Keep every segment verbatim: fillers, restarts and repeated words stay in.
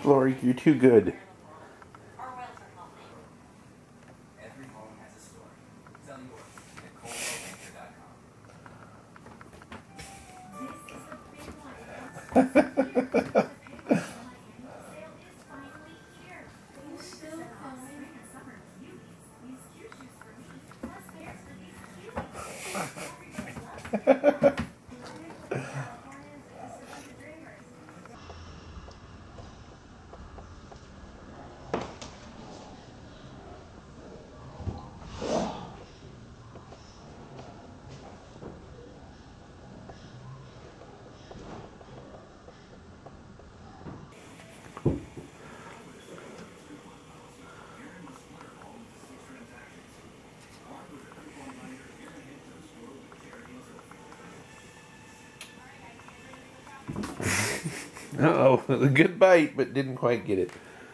Splorg, you're too good. Every home has a story. Tell you what, at cold banker dot com. Uh-oh, a good bite, but didn't quite get it.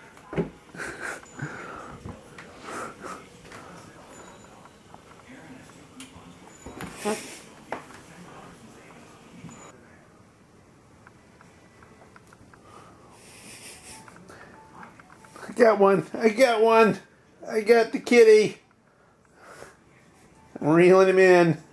I got one. I got one. I got the kitty. I'm reeling him in.